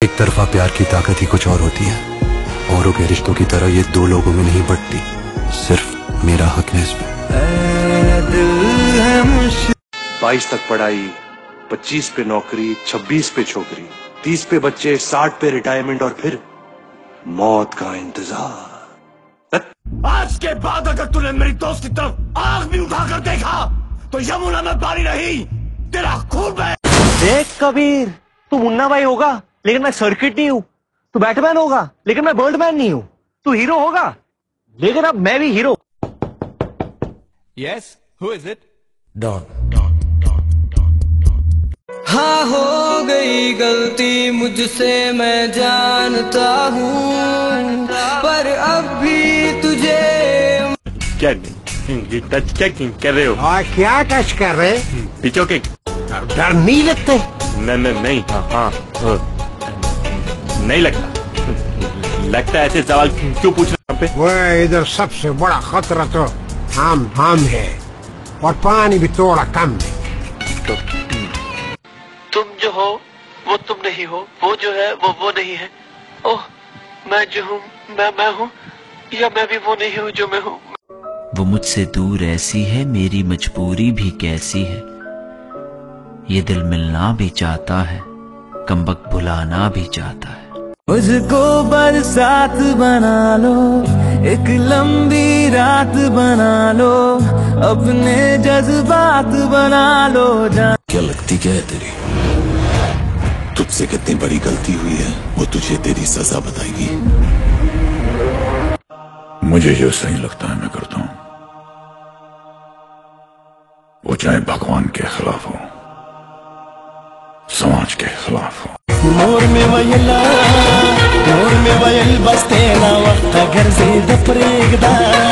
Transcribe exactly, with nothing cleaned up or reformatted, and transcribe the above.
एक तरफा प्यार की ताकत ही कुछ और होती है। औरों के रिश्तों की तरह ये दो लोगों में नहीं बढ़ती, सिर्फ मेरा हक है इसमें। बाईस तक पढ़ाई, पच्चीस पे नौकरी, छब्बीस पे छोकरी, तीस पे बच्चे, साठ पे रिटायरमेंट और फिर मौत का इंतजार। आज के बाद अगर तूने मेरी दोस्त की तरफ आंख भी उठाकर देखा तो यमुना में पानी नहीं, तेरा खून बहे। देख कबीर, तू मुन्ना भाई होगा लेकिन मैं सर्किट नहीं हूँ। तू बैटमैन होगा लेकिन मैं बर्डमैन नहीं हूँ। तू हीरो होगा लेकिन अब मैं भी hero. Yes, who is it? Don. हाँ, हो गई गलती मुझसे मैं जानता हूँ, पर अब भी तुझे क्या टच क्या कर रहे हो? और क्या टच कर रहे? पीछे के डर नहीं लगते? नहीं नहीं नहीं, हाँ हाँ नहीं लगता। लगता है ऐसे सवाल क्यों पूछ रहे पे? वो इधर सबसे बड़ा खतरा तो हम हम है और पानी भी थोड़ा कम है। तो तुम जो हो वो तुम नहीं हो, वो जो है वो वो नहीं है। ओह, मैं जो हूँ मैं मैं हूँ, या मैं भी वो नहीं हूँ जो मैं हूँ। वो मुझसे दूर ऐसी है, मेरी मजबूरी भी कैसी है। ये दिल मिलना भी चाहता है, कमबख्त भुलाना भी चाहता है। मुझको बरसात बना लो, एक लंबी रात बना लो, अपने जज्बात बना लो। क्या लगती क्या है तेरी? तुझसे कितनी बड़ी गलती हुई है वो तुझे तेरी सजा बताएगी। मुझे जो सही लगता है मैं करता हूं, वो चाहे भगवान के खिलाफ हो, समाज के खिलाफ हो। मोर में वयला मोर में वयल बस्ते ना वक्त घर से दपरेगदा।